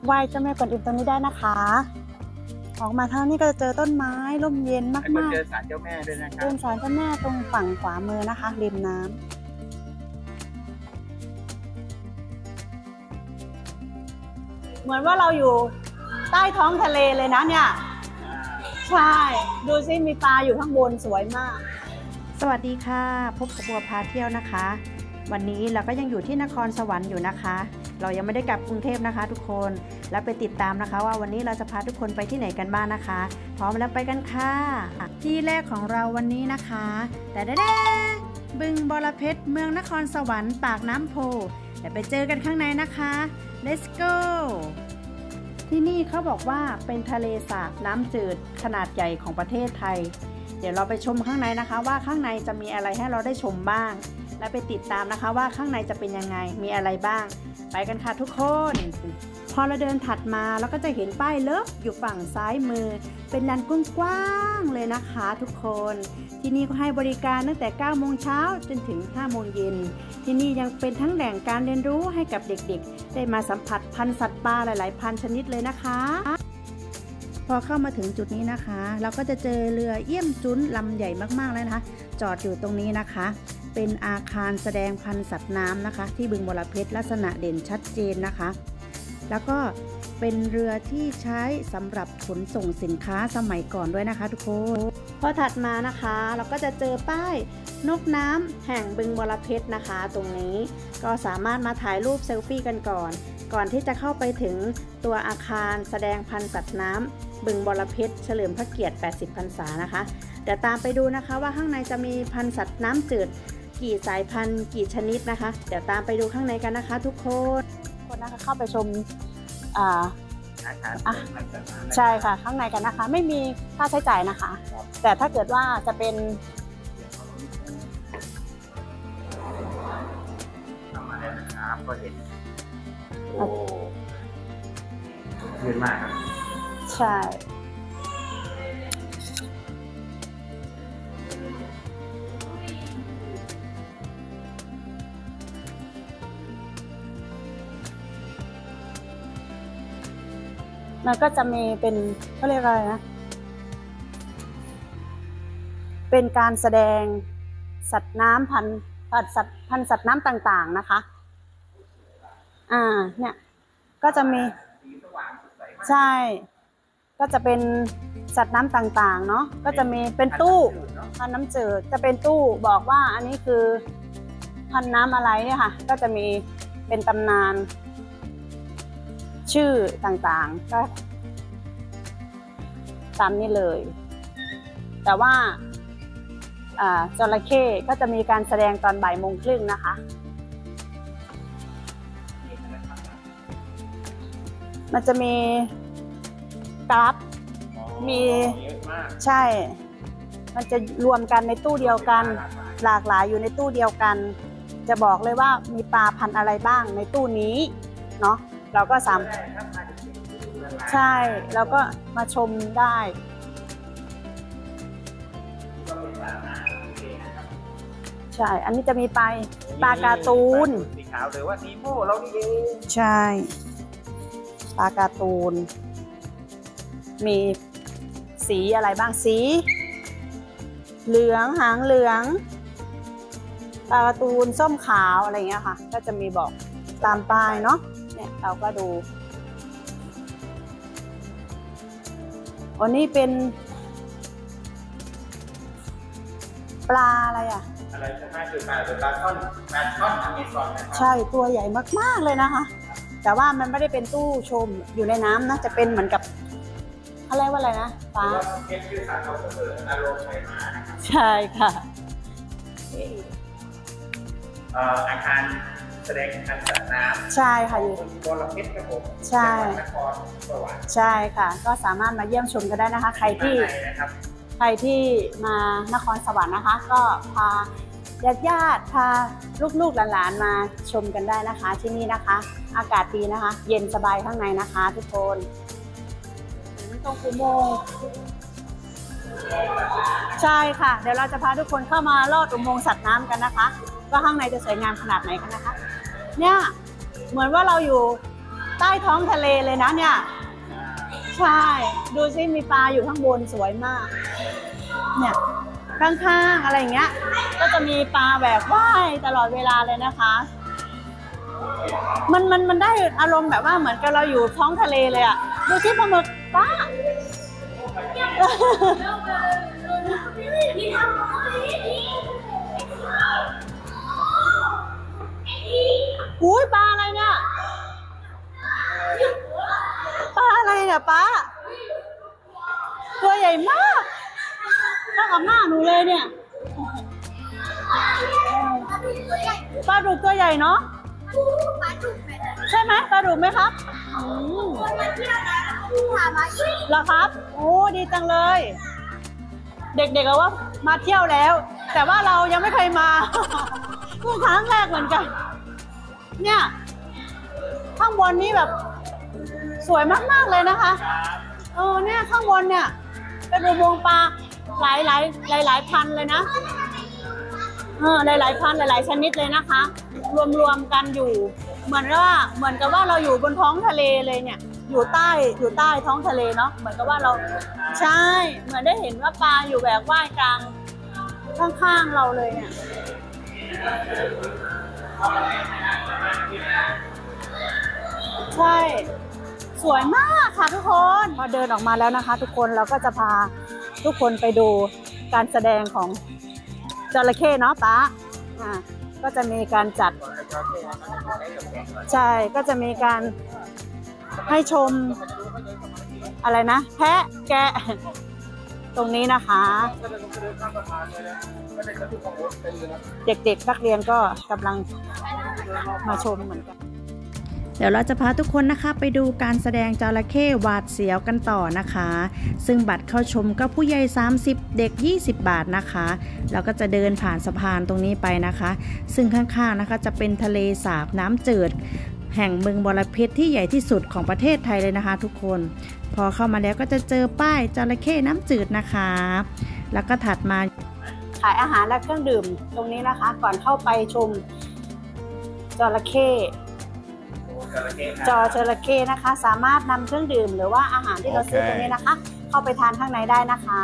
ไหว้เจ้าแม่กวนอิมตรงนี้ได้นะคะออกมาทางนี้ก็จะเจอต้นไม้ร่มเย็นมากๆเจอศาลเจ้าแม่ด้วยนะครับเดินศาลเจ้าแม่ตรงฝั่งขวามือนะคะริมน้ำเหมือนว่าเราอยู่ใต้ท้องทะเลเลยนะเนี่ยใช่ดูซิมีปลาอยู่ข้างบนสวยมากสวัสดีค่ะพบกับบัวพาเที่ยวนะคะวันนี้เราก็ยังอยู่ที่นครสวรรค์อยู่นะคะเรายังไม่ได้กลับกรุงเทพนะคะทุกคนแล้วไปติดตามนะคะว่าวันนี้เราจะพาทุกคนไปที่ไหนกันบ้างนะคะพร้อมแล้วไปกันค่ะที่แรกของเราวันนี้นะคะแต่บึงบรเพชรเมืองนครสวรรค์ปากน้ำโพเดี๋ยวไปเจอกันข้างในนะคะ Let's go ที่นี่เขาบอกว่าเป็นทะเลสาบน้ำจืดขนาดใหญ่ของประเทศไทยเดี๋ยวเราไปชมข้างในนะคะว่าข้างในจะมีอะไรให้เราได้ชมบ้างและไปติดตามนะคะว่าข้างในจะเป็นยังไงมีอะไรบ้างไปกันค่ะทุกคนพอเราเดินถัดมาเราก็จะเห็นป้ายเลิฟอยู่ฝั่งซ้ายมือเป็นลานกว้างๆเลยนะคะทุกคนที่นี่ก็ให้บริการตั้งแต่ 9 โมงเช้าจนถึง 5 โมงเย็นที่นี่ยังเป็นทั้งแหล่งการเรียนรู้ให้กับเด็กๆได้มาสัมผัสพันธุ์สัตว์ป่าหลายๆพันชนิดเลยนะคะพอเข้ามาถึงจุดนี้นะคะเราก็จะเจอเรือเอี้ยมจุ้นลำใหญ่มากๆเลยนะคะจอดอยู่ตรงนี้นะคะเป็นอาคารแสดงพันธุ์สัตว์น้ำนะคะที่บึงบรเพชรลักษณะเด่นชัดเจนนะคะแล้วก็เป็นเรือที่ใช้สำหรับขนส่งสินค้าสมัยก่อนด้วยนะคะทุกคนพอถัดมานะคะเราก็จะเจอป้ายนกน้ำแห่งบึงบรเพชรนะคะตรงนี้ก็สามารถมาถ่ายรูปเซลฟี่กันก่อนที่จะเข้าไปถึงตัวอาคารแสดงพันธุ์สัตว์น้ำบึงบรเพชรเฉลิมพระเกียรติ 80 พรรษานะคะเดี๋ยวตามไปดูนะคะว่าข้างในจะมีพันธุ์สัตว์น้ำจืดกี่สายพันธุ์กี่ชนิดนะคะเดี๋ยวตามไปดูข้างในกันนะคะทุกคนนะคะเข้าไปชมใช่ค่ะข้างในกันนะคะไม่มีค่าใช้จ่ายนะคะแต่ถ้าเกิดว่าจะเป็นทำมาแล้วนะครับก็เห็นโอ้เยอะมากครับใช่มันก็จะมีเป็นเขาเรียกอะไรนะเป็นการแสดงสัตว์น้ำพันธุ์สัตว์น้ำต่างๆนะคะเนี่ยก็จะมีใช่ก็จะเป็นสัตว์น้ำต่างๆเนาะก็จะมีเป็นตู้พันน้ำจืดจะเป็นตู้บอกว่าอันนี้คือพันน้ำอะไรเนี่ยค่ะก็จะมีเป็นตำนานชื่อต่างๆก็ตามนี้เลยแต่ว่าจระเข้ก็จะมีการแสดงตอน13:30นะคะมันจะมีกราฟมีใช่มันจะรวมกันในตู้เดียวกันหลากหลายอยู่ในตู้เดียวกันจะบอกเลยว่ามีปลาพันธุ์อะไรบ้างในตู้นี้เนาะเราก็ใช่เราก็มาชมได้ใช่อันนี้จะมีปลาการ์ตูนสีขาวหรือว่านีโม่เรานี่เองใช่ปลาการ์ตูนมีสีอะไรบ้างสีเหลืองหางเหลืองปลาการ์ตูนส้มขาวอะไรอย่างเงี้ยค่ะก็จะมีบอกตามป้ายเนาะเนี่ยเราก็ดูอันนี้เป็นปลาอะไรอ่ะอะไรใช่ไหมคือปลาช่อนอเมซอนนะครับใช่ตัวใหญ่มากๆเลยนะคะแต่ว่ามันไม่ได้เป็นตู้ชมอยู่ในน้ำนะจะเป็นเหมือนกับอะไรว่าอะไรนะปลาเก็บชื่อสารเขาคืออารมณ์ใช้มานะครับใช่ค่ะอาคารแสดงพันธุ์สัตว์น้ำใช่ค่ะอยู่บรเพชรครับผมใช่นครสวรรค์ใช่ค่ะก็สามารถมาเยี่ยมชมกันได้นะคะใครที่มานครสวรรค์นะคะก็พาญาติพาลูกๆหลานๆมาชมกันได้นะคะที่นี่นะคะอากาศดีนะคะเย็นสบายข้างในนะคะทุกคนตรงอุโมงค์ใช่ค่ะเดี๋ยวเราจะพาทุกคนเข้ามาลอดอุโมงค์สัตว์น้ำกันนะคะว่าข้างในจะสวยงามขนาดไหนกันนะคะเนี่ยเหมือนว่าเราอยู่ใต้ท้องทะเลเลยนะเนี่ยใช่ดูซิมีปลาอยู่ข้างบนสวยมากเนี่ยข้างๆอะไรอย่างเงี้ยก็จะมีปลาแบบว่ายตลอดเวลาเลยนะคะมันได้อารมณ์แบบว่าเหมือนกับเราอยู่ท้องทะเลเลยอ่ะดูซิปลาหมึกป้าอุ้ยปลาอะไรเนี่ยปลาอะไรเนี่ยป้าตัวใหญ่มากเท่ากับหน้าหนูเลยเนี่ยปลาดุกตัวใหญ่เนาะใช่ไหมปลาดุกไหมครับเหรอครับโอ้ดีจังเลยเด็กๆก็ว่ามาเที่ยวแล้วแต่ว่าเรายังไม่เคยมาเพิ่งครั้งแรกเหมือนกันเนี่ยข้างบนนี้แบบสวยมากๆเลยนะคะเนี่ยข้างบนเนี่ยเป็นอุโมงค์ปลาหลายพันเลยนะหลายพันหลายชนิดเลยนะคะรวมกันอยู่เหมือนกับว่าเราอยู่บนท้องทะเลเลยเนี่ยอยู่ใต้ท้องทะเลเนาะเหมือนกับว่าเราใช่เหมือนได้เห็นว่าปลาอยู่แบบว่ายกลางข้างๆเราเลยเนี่ยใช่สวยมากค่ะทุกคนพอเดินออกมาแล้วนะคะทุกคนเราก็จะพาทุกคนไปดูการแสดงของจระเข้เนาะป้าก็จะมีการจัดใช่ก็จะมีการให้ชมอะไรนะแพะแกะตรงนี้นะคะเด็กๆนักเรียนก็กำลังมาชมเหมือนกันเดี๋ยวเราจะพาทุกคนนะคะไปดูการแสดงจระเข้หวาดเสียวกันต่อนะคะซึ่งบัตรเข้าชมก็ผู้ใหญ่30เด็ก20 บาทนะคะแล้วก็จะเดินผ่านสะพานตรงนี้ไปนะคะซึ่งข้างๆนะคะจะเป็นทะเลสาบน้ำจืดแห่งเมืองบรเพชรที่ใหญ่ที่สุดของประเทศไทยเลยนะคะทุกคนพอเข้ามาแล้วก็จะเจอป้ายจระเข้น้ำจืดนะคะแล้วก็ถัดมาขายอาหารและเครื่องดื่มตรงนี้นะคะก่อนเข้าไปชมจระเข้จระเข้นะคะสามารถนำเครื่องดื่มหรือว่าอาหารที่เราซื้อตรงนี้นะคะเข้าไปทานข้างในได้นะคะ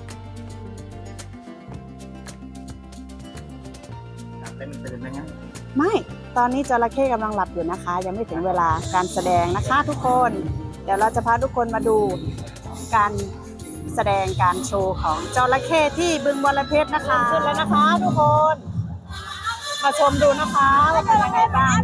ไม่ตอนนี้จระเข้กำลังหลับอยู่นะคะยังไม่ถึงเวลาการแสดงนะคะทุกคนเดี๋ยวเราจะพาทุกคนมาดูการแสดงการโชว์ของจระเข้ที่บึงบรเพชรนะคะขึ้นแล้วนะคะทุกคนมาชมดูนะคะว่าเป็นยังไงบ้าง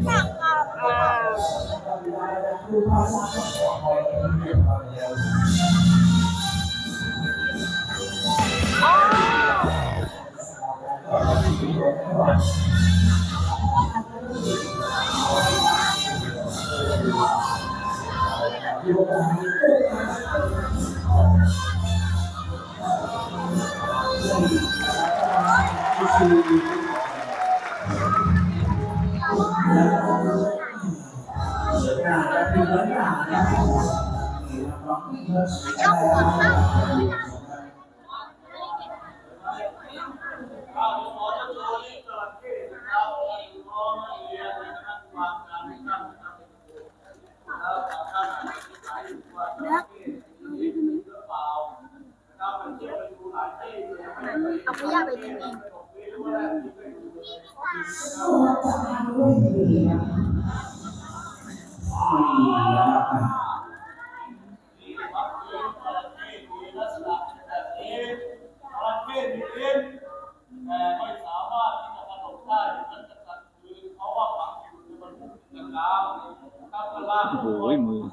เอาขยะไปทิ้งเองโอ้ยมือ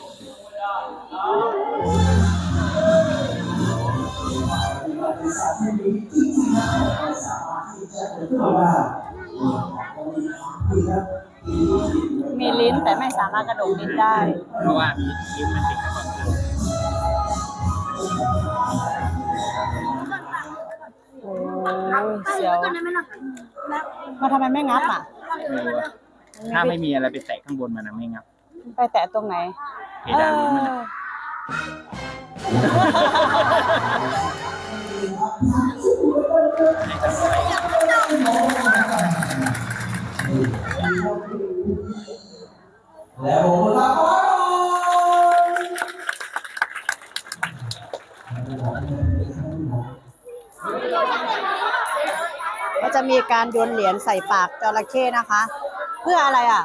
มีลิ้นแต่ไม่สามารถกระดกลิ้นได้เพราะว่ามีลิ้นมันติดกับโอ้ยเสียวมาทำไมไม่งับอ่ะถ้าไม่มีอะไรไปแตะข้างบนมันนะไม่งับไปแตะตรงไหนเพดานลิ้นมันแล้วผมก็จะมีการโยนเหรียญใส่ปากจระเข้นะคะ เพื่ออะไรอ่ะ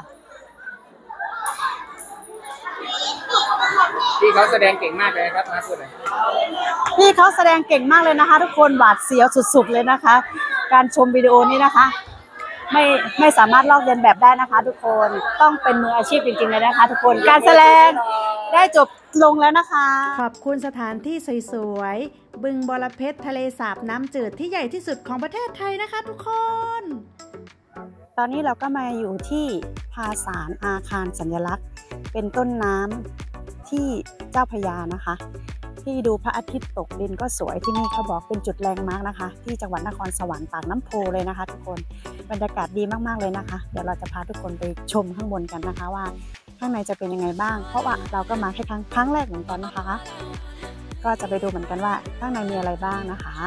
ที่เขาแสดงเก่งมากเลยครับมาพูดเลยพี่เขาแสดงเก่งมากเลยนะคะ ทุกคนหวาดเสียวสุดๆเลยนะคะ การชมวิดีโอนี้นะคะ ไม่สามารถลอกเลียนแบบได้นะคะ ทุกคนต้องเป็นมืออาชีพจริงๆเลยนะคะ ทุกคนการแสดงได้จบลงแล้วนะคะ ขอบคุณสถานที่สวยๆบึงบรเพชรทะเลสาบน้ำจืดที่ใหญ่ที่สุดของประเทศไทยนะคะ ทุกคน ตอนนี้เราก็มาอยู่ที่ภาสารอาคารสัญลักษณ์ เป็นต้นน้ำที่เจ้าพระยานะคะ ที่ดูพระอาทิตย์ตกดินก็สวยที่นี่เขาบอกเป็นจุดแลนด์มาร์กนะคะ ที่จังหวัดนครสวรรค์ปากน้ำโพเลยนะคะ ทุกคนบรรยากาศดีมากๆเลยนะคะ เดี๋ยวเราจะพาทุกคนไปชมข้างบนกันนะคะว่าข้างในจะเป็นยังไงบ้าง เพราะว่าเราก็มาแค่ครั้งแรกเหมือนกันนะคะ ก็จะไปดูเหมือนกันว่าข้างในมีอะไรบ้างนะคะ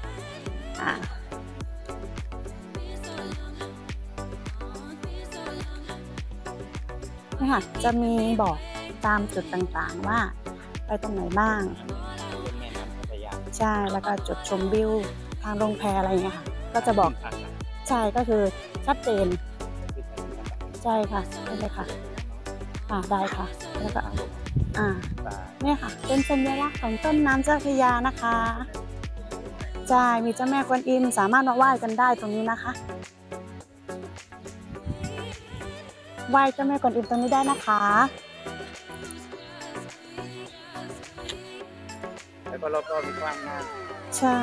นี่ค่ะจะมีบอกตามจุดต่างๆว่าไปตรงไหนบ้างใช่แล้วก็จุดชมวิวทางลงแพอะไรอย่างเงี้ยค่ะก็จะบอกใช่ก็คือชัดเจนใช่ค่ะได้เลยค่ะได้ค่ะแล้วก็เนี่ยค่ะเป็นสัญลักษณ์ของต้นน้ำเจ้าพระยานะคะใช่มีเจ้าแม่กวนอิมสามารถมาไหว้กันได้ตรงนี้นะคะไหว้เจ้าแม่กวนอิมตรงนี้ได้นะคะแล้วก็รอบๆมีกว้างมากใช่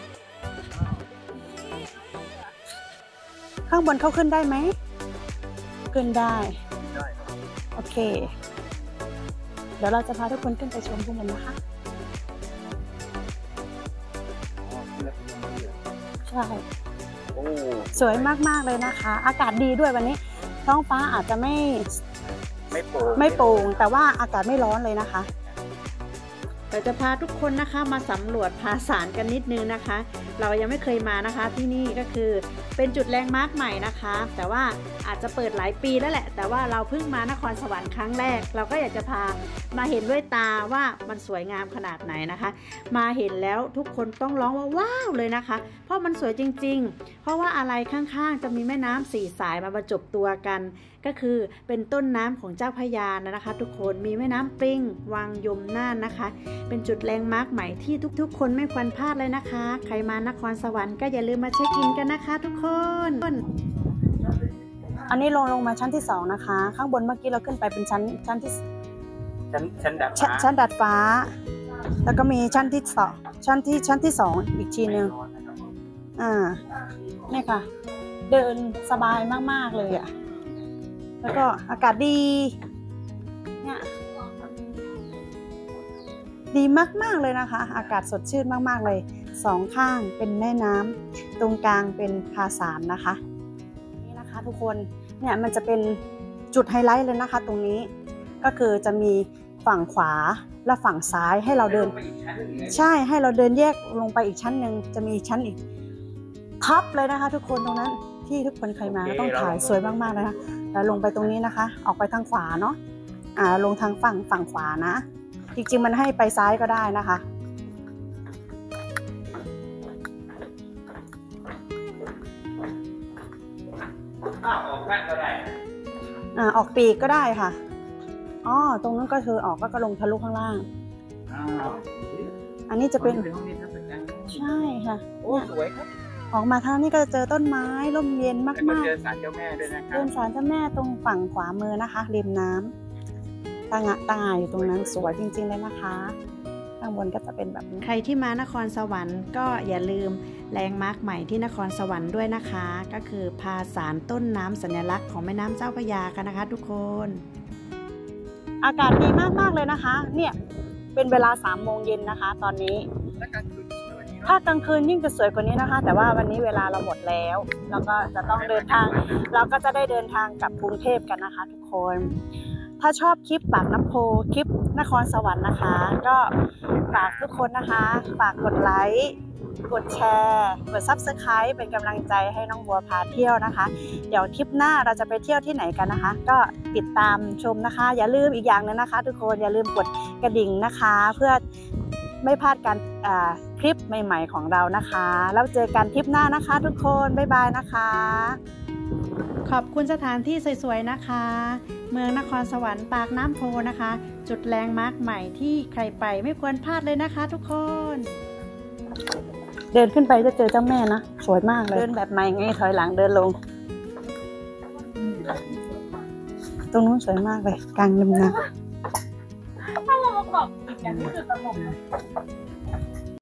ข้างบนเข้าขึ้นได้ไหมขึ้นได้โอเคเดี๋ยวเราจะพาทุกคนขึ้นไปชมข้างบนนะคะใช่สวยมากๆเลยนะคะอากาศดีด้วยวันนี้ท้องฟ้าอาจจะไม่โปร่งแต่ว่าอากาศไม่ร้อนเลยนะคะเราจะพาทุกคนนะคะมาสำรวจภาสารกันนิดนึงนะคะเรายังไม่เคยมานะคะที่นี่ก็คือเป็นจุดแลนด์มาร์คใหม่นะคะแต่ว่าอาจจะเปิดหลายปีแล้วแหละแต่ว่าเราเพิ่งมานครสวรรค์ครั้งแรกเราก็อยากจะพามาเห็นด้วยตาว่ามันสวยงามขนาดไหนนะคะมาเห็นแล้วทุกคนต้องร้องว่าว้าวเลยนะคะเพราะมันสวยจริงๆเพราะว่าอะไรข้างๆจะมีแม่น้ำ4 สายมาบรรจบตัวกันก็คือเป็นต้นน้ำของเจ้าพระยานะคะทุกคนมีแม่น้ำปริงวังยมน่านนะคะเป็นจุดแลนด์มาร์คใหม่ที่ทุกๆคนไม่ควรพลาดเลยนะคะใครมานครสวรรค์ก็อย่าลืมมาเช็คอินกันนะคะทุกคนอันนี้ลงมาชั้นที่2นะคะข้างบนเมื่อกี้เราขึ้นไปเป็นชั้นที่ชั้นดาดฟ้าแล้วก็มีชั้นที่2ชั้นที่2อีกทีนึงนี่ค่ะเดินสบายมากๆเลยอ่ะแล้วก็อากาศดีเนี่ยดีมากๆเลยนะคะอากาศสดชื่นมากๆเลย2ข้างเป็นแม่น้ำตรงกลางเป็นภาสารนะคะนี่นะคะทุกคนเนี่ยมันจะเป็นจุดไฮไลท์เลยนะคะตรงนี้ก็คือจะมีฝั่งขวาและฝั่งซ้ายให้เราเดินใช่ให้เราเดินแยกลงไปอีกชั้นหนึ่งจะมีชั้นอีกท็อปเลยนะคะทุกคนตรงนั้นที่ทุกคนเคยมาต้องถ่ายสวยมากๆนะคะแล้วลงไปตรงนี้นะคะออกไปทางขวาเนาะลงทางฝั่งขวานะจริงๆมันให้ไปซ้ายก็ได้นะคะออกข้างก็ได้ออกปีกก็ได้ค่ะตรงนั้นก็คือออกก็ลงทะลุข้างล่างอันนี้จะเป็นใช่ค่ะโอ้สวยครับออกมาทางนี้ก็จะเจอต้นไม้ร่มเย็นมากๆเจอศาลเจ้าแม่ด้วยนะครับเดินศาลเจ้าแม่ตรงฝั่งขวามือนะคะริมน้ำตั้งอยู่ตรงนั้นสวยจริงๆเลยนะคะข้างบนก็จะเป็นแบบนี้ใครที่มานครสวรรค์ก็อย่าลืมแลนด์มาร์คใหม่ที่นครสวรรค์ด้วยนะคะก็คือภาสารต้นน้ำสัญลักษณ์ของแม่น้ำเจ้าพระยากันนะคะทุกคนอากาศดีมากๆเลยนะคะเนี่ยเป็นเวลา3 โมงเย็นนะคะตอนนี้ถ้ากลางคืนยิ่งจะสวยกว่านี้นะคะแต่ว่าวันนี้เวลาเราหมดแล้วเราก็จะต้องเดินทางเราก็จะได้เดินทางกลับกรุงเทพกันนะคะทุกคนถ้าชอบคลิปปากน้ำโพคลิปนครสวรรค์นะคะก็ฝากทุกคนนะคะฝากกดไลค์กดแชร์กด Subscribe เป็นกำลังใจให้น้องบัวพาเที่ยวนะคะเดี๋ยวทริปหน้าเราจะไปเที่ยวที่ไหนกันนะคะก็ติดตามชมนะคะอย่าลืมอีกอย่างนึงนะคะทุกคนอย่าลืมกดกระดิ่งนะคะเพื่อไม่พลาดการคลิปใหม่ๆของเรานะคะ แล้วเจอกันคลิปหน้านะคะทุกคนบ๊ายบายนะคะ ขอบคุณสถานที่สวยๆนะคะ เมืองนครสวรรค์ปากน้ำโพนะคะ จุดแลนด์มาร์คใหม่ที่ใครไปไม่ควรพลาดเลยนะคะทุกคน เดินขึ้นไปจะเจอเจ้าแม่นะสวยมากเลยเดินแบบใหม่ไงถอยหลังเดินลง ตรงนู้นสวยมากเลยกลางลำน้ำถ้าเราประกอบอีกอย่างนี้คือตลก